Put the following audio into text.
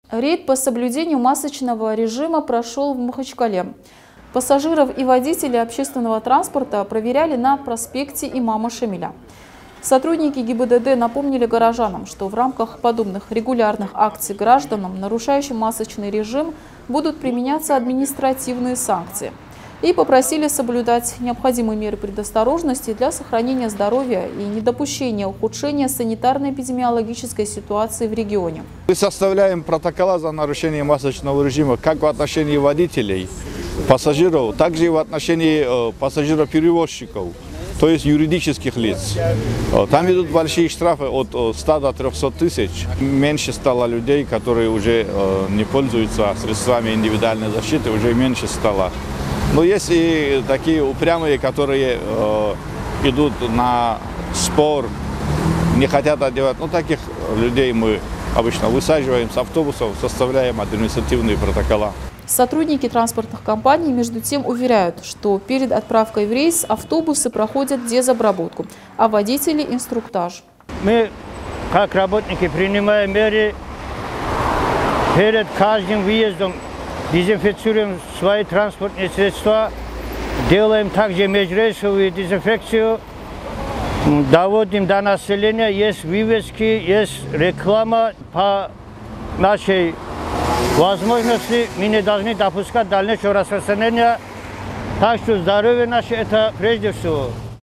Рейд по соблюдению масочного режима прошел в Махачкале. Пассажиров и водителей общественного транспорта проверяли на проспекте Имама Шамиля. Сотрудники ГИБДД напомнили горожанам, что в рамках подобных регулярных акций гражданам, нарушающим масочный режим, будут применяться административные санкции. И попросили соблюдать необходимые меры предосторожности для сохранения здоровья и недопущения ухудшения санитарно-эпидемиологической ситуации в регионе. Мы составляем протоколы за нарушение масочного режима как в отношении водителей, пассажиров, также и в отношении пассажиров-перевозчиков, то есть юридических лиц. Там идут большие штрафы от 100 до 300 тысяч. Меньше стало людей, которые уже не пользуются средствами индивидуальной защиты, уже меньше стало. Но есть и такие упрямые, которые идут на спор, не хотят одевать. Ну, таких людей мы обычно высаживаем с автобусов, составляем административные протокола. Сотрудники транспортных компаний, между тем, уверяют, что перед отправкой в рейс автобусы проходят дезобработку, а водители – инструктаж. Мы, как работники, принимаем меры перед каждым выездом. Дезинфицируем свои транспортные средства, делаем также межрейсовую дезинфекцию, доводим до населения, есть вывески, есть реклама по нашей возможности. Мы не должны допускать дальнейшего распространения, так что здоровье наше – это прежде всего.